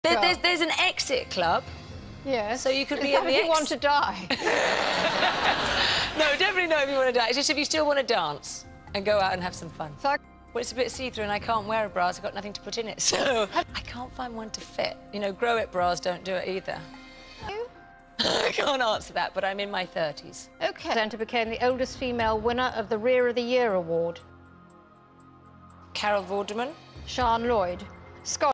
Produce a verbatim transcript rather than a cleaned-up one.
There, there's, there's an exit club. Yes. So you could Is be that in the if ex... you want to die? No, definitely not if you want to die. It's just if you still want to dance and go out and have some fun. So... Well, it's a bit see-through and I can't wear a bra, so I've got nothing to put in it, so I can't find one to fit. You know, grow-it bras don't do it either. You? I can't answer that, but I'm in my thirties. OK. Presenter became the oldest female winner of the Rear of the Year award. Carol Vorderman. Sian Lloyd. Scott.